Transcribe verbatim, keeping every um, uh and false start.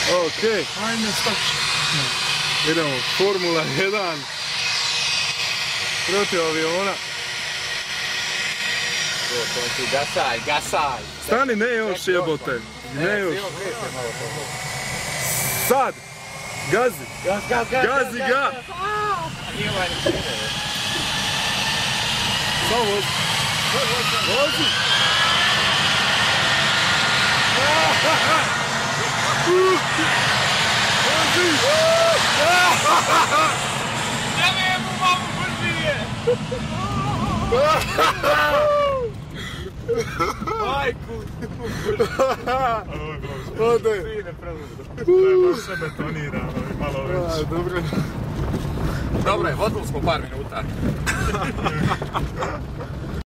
Okej. Ajme, stači. Idemo, Formula jedan. Protiv aviona. Gasaj, gasaj. Stani, ne još jebote. Ne još. Sad. Gazi. Gaz, gaz, gaz. Gazi ga. Nije ovaj ni čine. Samo vozi. Vozi. Vozi. Ja nemu mamu brži je. Majku. Ode. To je baš se betonira, malo već. Dobro. Dobro je, vodili smo par minuta.